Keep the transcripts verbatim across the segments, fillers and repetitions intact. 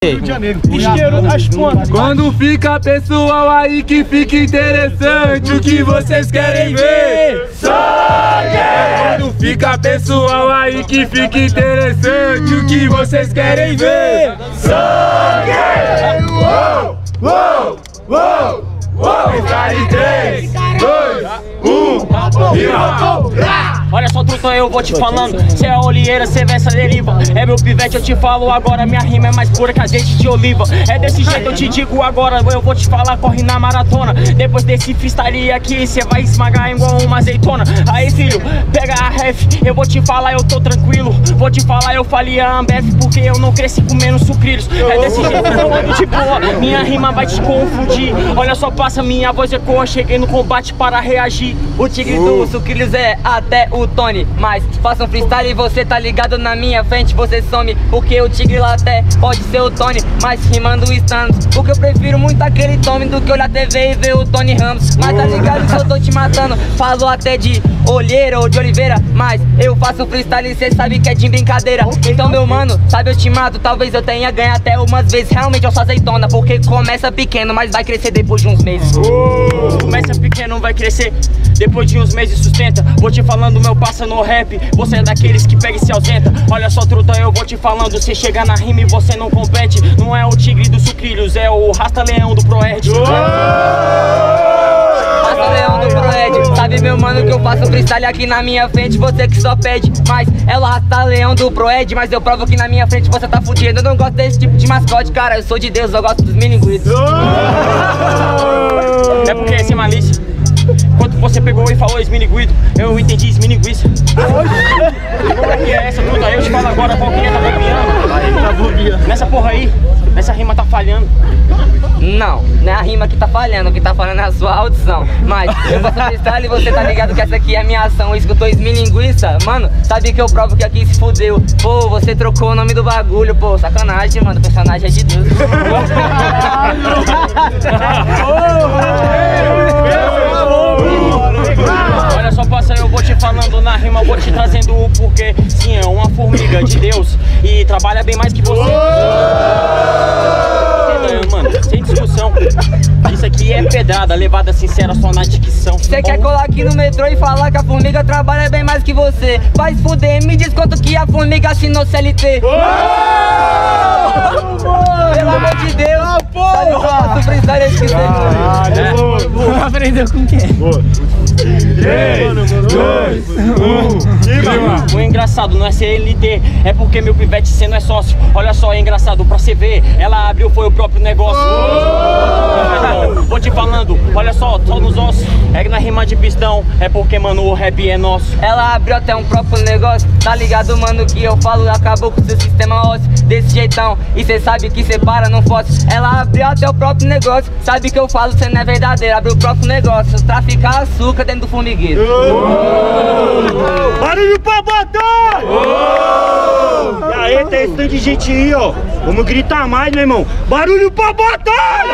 Isqueiro das pontas. Quando fica pessoal aí que fica interessante, o que vocês querem ver? Sangue! Quando fica pessoal aí que fica interessante, o que vocês querem ver? Sangue! Uou! Uou! Uou! Uou! Está em três, dois, um, e vamos! Olha só, truta, eu vou te falando. Cê é olieira, cê vê essa deriva. É meu pivete, eu te falo agora. Minha rima é mais pura que azeite de oliva. É desse jeito, eu te digo agora. Eu vou te falar, corre na maratona. Depois desse freestyle aqui, cê vai esmagar igual uma azeitona. Aí, filho, pega a ref. Eu vou te falar, eu tô tranquilo. Vou te falar, eu falei a Ambev, porque eu não cresci comendo sucrilhos. É desse jeito, eu ando de boa. Minha rima vai te confundir. Olha só, passa, minha voz ecoa. Cheguei no combate para reagir. O tigre do sucrilhos é até o Tony, mas faça um freestyle e você tá ligado na minha frente, você some. Porque o tigre lá até pode ser o Tony, mas rimando estando. Porque eu prefiro muito aquele Tommy do que olhar T V e ver o Tony Ramos. Mas tá ligado que eu tô te matando. Falo até de olheira ou de oliveira, mas eu faço freestyle e cê sabe que é de brincadeira. Então meu mano, sabe eu te mato, talvez eu tenha ganho até umas vezes. Realmente eu sou azeitona, porque começa pequeno, mas vai crescer depois de uns meses. Começa pequeno, vai crescer depois de uns meses, sustenta. Vou te falando, meu passa no rap. Você é daqueles que pega e se ausenta. Olha só, truta, eu vou te falando. Você chega na rima e você não compete. Não é o tigre dos sucrilhos, é o rasta-leão do Proerd. Rasta-leão do Proerd. Sabe, meu mano, que eu faço freestyle aqui na minha frente, você que só pede. Mas é o rasta-leão do Proerd, mas eu provo que na minha frente você tá fudido. Eu não gosto desse tipo de mascote, cara. Eu sou de Deus, eu gosto dos milinguitos. É porque é sem malícia. Quando você pegou e falou esminiguido, eu entendi esminiguiça. Como é que é essa truta? Eu te falo agora qual que é, tá copiando. Nessa porra aí, essa rima tá falhando. Não, não é a rima que tá falhando, o que tá falhando é a sua audição. Mas eu faço freestyle e você tá ligado que essa aqui é a minha ação. Escutou esmilinguiça? Mano, sabe que eu provo que aqui se fudeu. Pô, você trocou o nome do bagulho, pô, sacanagem, mano, o personagem é de Deus. Olha só, parça, eu vou te falando na rima, vou te trazendo o porquê. Sim, é uma formiga de Deus e trabalha bem mais que você. Mano, sem discussão. Isso aqui é pedrada, levada sincera só na dicção. Você quer colar aqui no metrô e falar que a formiga trabalha bem mais que você? Vai se fuder, me diz quanto que a formiga assinou C L T. Pelo amor de Deus, sabe que eu faço freestyle aqui, você Aprendeu com quem? três, dois, um. O engraçado não é C L T, é porque meu pivete cê não é sócio. Olha só, é engraçado pra cê ver, ela abriu, foi o próprio negócio. Oh! Vou te falando, olha só, só nos ossos. É que na rima de pistão, é porque, mano, o rap é nosso. Ela abriu até um próprio negócio, tá ligado, mano, que eu falo, acabou com seu sistema ósseo. Desse jeitão, e cê sabe que cê para, não fosse. Ela abriu até o próprio negócio, sabe que eu falo, cê não é verdadeiro. Abriu o próprio negócio, traficar açúcar dentro do formigueiro. Oh! Barulho pra batalha! Oh! E aí, tem esse tanto de gente aí, ó. Vamos gritar mais, meu irmão. Barulho pra batalha!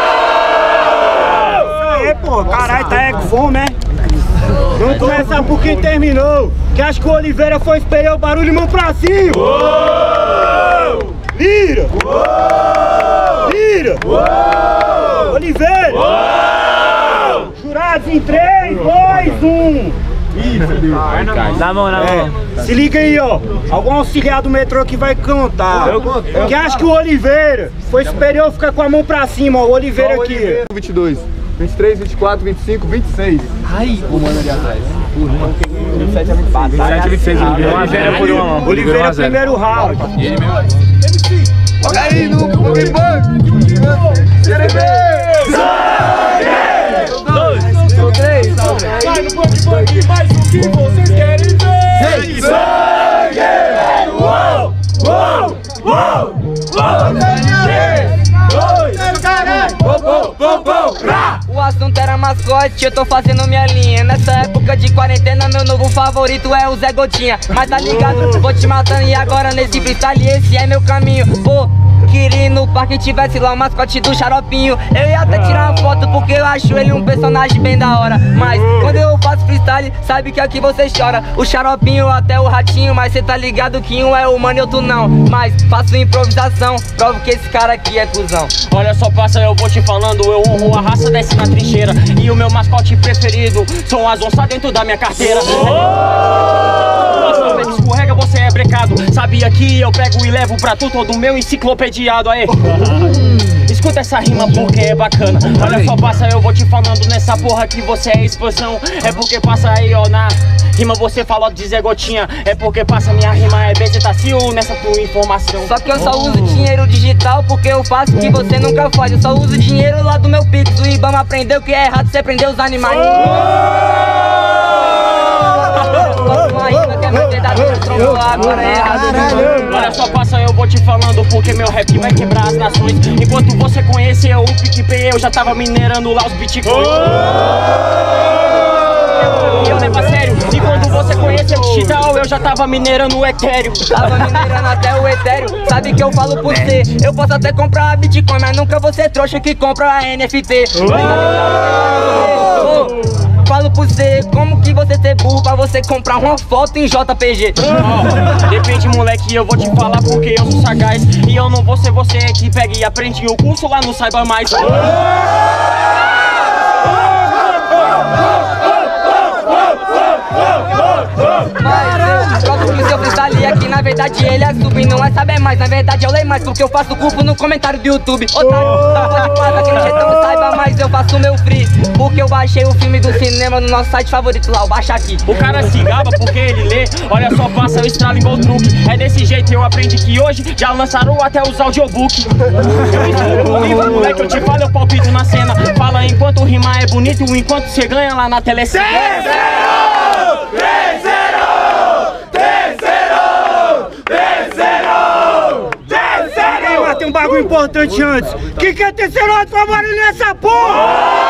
Oh! É, pô, caralho, tá é com fome, né? Vamos começar por quem terminou. Que acho que o Oliveira foi esperar o barulho, mão pra cima! Oh! Lira! Oh! Lira! Oh! Oliveira! Oh! Jurados em três, dois, um! Na mão, na mão. É. Se liga aí, ó. Algum auxiliar do metrô que vai contar. Que acha que o Oliveira foi superior ficar com a mão pra cima, ó. O Oliveira aqui. Oliveira, vinte e dois, vinte e três, vinte e quatro, vinte e cinco, vinte e seis. Ai, O mano ali atrás. vinte e sete a vinte e seis. vinte e sete a vinte e seis. Oliveira por um. Oliveira primeiro round. E ele mesmo. Olha aí no Big Bang. Vai no Bang Bang, mais o que vocês querem ver? Sangue! Uou! Uou! Uou! Uou! o assunto era mascote, eu tô fazendo minha linha. Nessa época de quarentena, meu novo favorito é o Zé Gotinha. Mas tá ligado, vou te matando e agora nesse freestyle esse é meu caminho. Vou querendo parque tivesse lá o mascote do Xaropinho, eu ia até tirar uma foto porque eu acho ele um personagem bem da hora. Mas quando eu faço freestyle, sabe que aqui você chora. O Xaropinho até o Ratinho, mas cê tá ligado que um é humano e outro não. Mas faço improvisação, provo que esse cara aqui é cuzão. Olha só, passa, eu vou te falando, eu honro a raça, desce na trincheira. E o meu mascote preferido são as onças dentro da minha carteira. Nossa, você escorrega, você é brecado. Sabia que eu pego e levo pra tu todo meu enciclopediado, aí. Escuta essa rima porque é bacana. Olha só, passa, eu vou te falando nessa porra que você é expansão. É porque passa aí, ó, na rima você fala de Zé Gotinha. É porque passa, minha rima é bezetacil nessa tua informação. Só que eu só uso dinheiro digital porque eu faço que você nunca faz. Eu só uso dinheiro lá do meu Pix. O Ibama aprendeu que é errado você prender os animais. Agora é errado. Olha só, passa, eu vou te falando porque meu rap vai quebrar as nações. Enquanto você conheceu o PicPay, eu já tava minerando lá os bitcoins. E eu levo a sério. E quando você conheceu o digital, eu já tava minerando o Ethereum. Tava minerando até o Ethereum. Sabe que eu falo por você, eu posso até comprar a Bitcoin, mas nunca vou ser trouxa que compra a N F T. Falo por você, como que você ser burro pra você comprar uma foto em J P G? Oh, depende, moleque, eu vou te falar porque eu sou sagaz. E eu não vou ser você que pega e aprende o curso lá no Saiba Mais. Mas eu provo que o seu freestyle aqui, na verdade ele é sub, não é saber mais, na verdade eu leio mais, porque eu faço curso no comentário do YouTube. Otário, tá pode falar daquele jeitão, saiba mais, eu faço meu free, porque eu baixei o filme do cinema no nosso site favorito lá, eu baixo aqui. O cara se gaba porque ele lê, olha só, passa, eu estralo igual truque. É desse jeito eu aprendi que hoje já lançaram até os audiobooks. Eu estudo o livro, moleque, eu te falo, eu palpito na cena. Fala enquanto rimar é bonito, enquanto você ganha lá na telecena. Tem um bagulho importante antes. Quem quer terceiro trabalho nessa porra?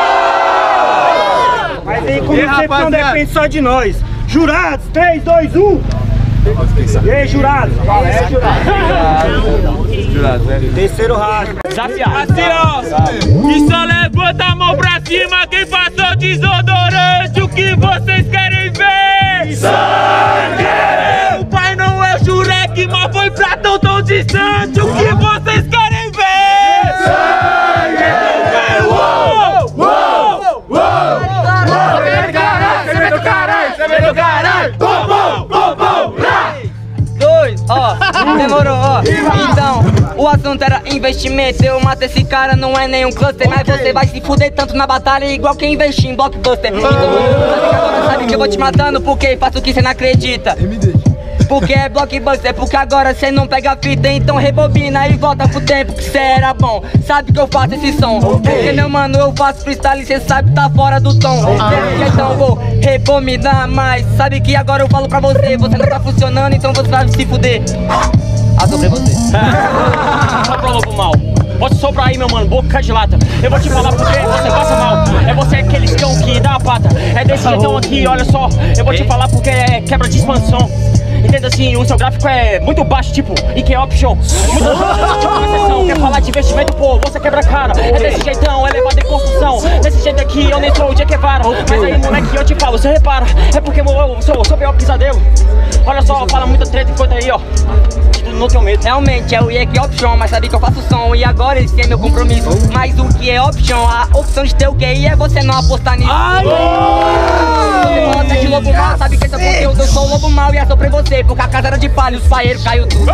Mas aí, como sempre, não depende só de nós. Jurados, três, dois, um. E aí, jurados? É, jurados. Terceiro rato. Desafiado. Assim, ó. E só levanta a mão pra cima quem passou desodorante. O que vocês querem ver? Sangue! O pai não é o Jurek, mas foi pra tão tão distante. O que vocês querem ver? Sangue! Uou! Uou! Uou! Você vem do caralho! Você vem do caralho! Você vem do caralho! Bom, bom, bom, bom! Dois, ó, demorou, ó. Então, o assunto era investimento. Eu mato esse cara, não é nenhum cluster. Mas você vai se fuder tanto na batalha igual quem investir em blockbuster. Então, agora sabe que eu vou te matando porque faço o que você não acredita. Porque é blockbuster, porque agora cê não pega fita. Então rebobina e volta pro tempo que cê era bom. Sabe que eu faço esse som, porque meu mano, eu faço freestyle e cê sabe que tá fora do tom. Então vou rebobinar mais. Sabe que agora eu falo pra você, você não tá funcionando, então você vai se fuder. Ah, sobre você. Só pro lobo mal. Pode soprar aí, meu mano, boca de lata. Eu vou te falar porque você passa mal. É você aquele cão que dá a pata. É desse jeitão aqui, olha só. Eu vou te falar porque é quebra de expansão. Entenda assim, o seu gráfico é muito baixo, tipo, e que é option. Muito baixo, tipo, na sessão. Quer falar de investimento, pô, você quebra a cara. É desse jeitão, é levado em construção. Desse jeito aqui, eu nem sou o Che Guevara. Mas aí, moleque, eu te falo, você repara. É porque eu sou, sou pior pesadelo. Olha só, fala muita treta enquanto aí, ó. Não tenho medo. Realmente é o E que é option, mas sabe que eu faço som. E agora esse é meu compromisso. Mas o que é option, a opção de ter o Q I é você não apostar nisso. Ai, você fala até de lobo mal, sabe que esse é o conteúdo. Eu sou o lobo mal e é sobre você, porque a casa era de palha, os paeiros caiu tudo.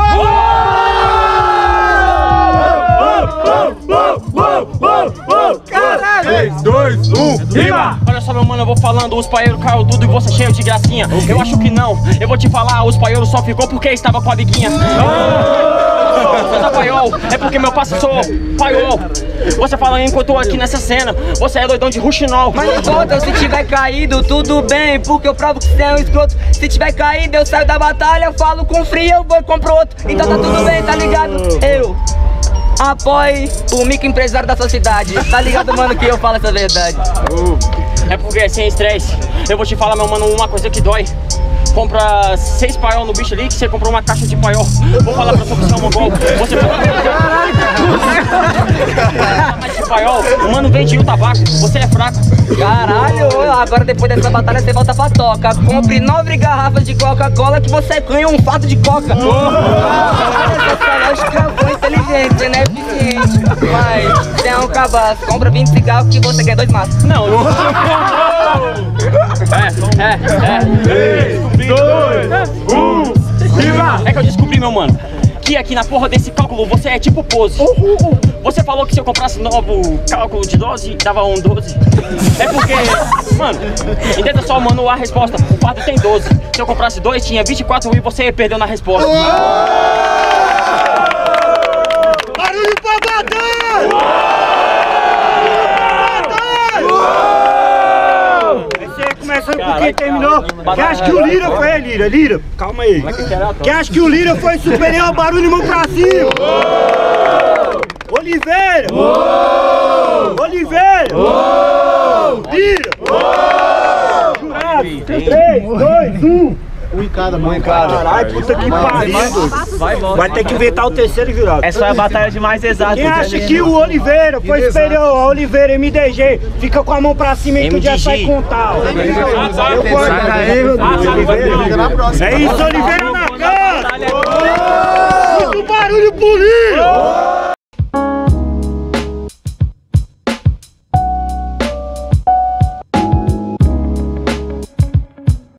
Caralho! três, dois, um, rima! Olha só, meu mano, eu vou falando, os paeiros caiu tudo e você cheio de gracinha. Okay. Eu acho que não, eu vou te falar, os paeiros só ficou porque estava com a biguinha. Você tá paiol, é porque meu passo sou paiol. Você fala enquanto eu tô aqui nessa cena, você é doidão de ruxinol. Mas não importa, se tiver caído, tudo bem, porque eu provo que você é um escroto. Se tiver caído, eu saio da batalha, eu falo com frio, eu vou e compro outro. Então tá tudo bem, tá ligado? Eu apoie o microempresário da sua cidade. Tá ligado, mano, que eu falo essa verdade. É porque é sem estresse. Eu vou te falar, meu mano, uma coisa que dói. Compra seis paiol no bicho ali, que você comprou uma caixa de paiol. Vou falar pra sua opção mongol. Você paiol. O mano vende o tabaco, você é fraco. Caralho, agora depois dessa batalha você volta pra toca. Compre nove garrafas de Coca-Cola que você ganha um fato de coca. Olha, essa lógica foi inteligente, né? Eficiente. Mas você é um cabaço, compra vinte cigarros que você ganha dois maços. Não, não. É, é, é. três, dois, um, viva! É que eu descobri, meu mano, que aqui na porra desse cálculo você é tipo pose. Você falou que se eu comprasse novo cálculo de dose, dava um doze. É porque, mano, entenda só, mano, a resposta. O fardo tem doze. Se eu comprasse dois, tinha vinte e quatro e você perdeu na resposta. Barulho pra bater! Começando por quem terminou. Quem acha que o Lira foi? É, Lira, Lira, calma aí. Quem acha que o Lira foi superior ao barulho, mão pra cima? Oliveira! Oliveira! Lira! Jurado! três, dois, um. Um em cada, um em cada. Caralho, puta que pariu. Vai ter que inventar o terceiro jurado. Essa é a batalha de mais exato. Quem acha que o Oliveira foi superior ao Oliveira M D G, fica com a mão pra cima e que o dia sai contar. Eu vou. É isso, Oliveira na casa! Muito barulho político!